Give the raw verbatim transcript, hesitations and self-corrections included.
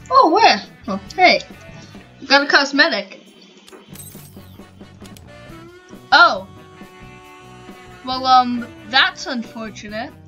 Oh, where? Oh, hey. Got a cosmetic. Oh. Well, um, that's unfortunate.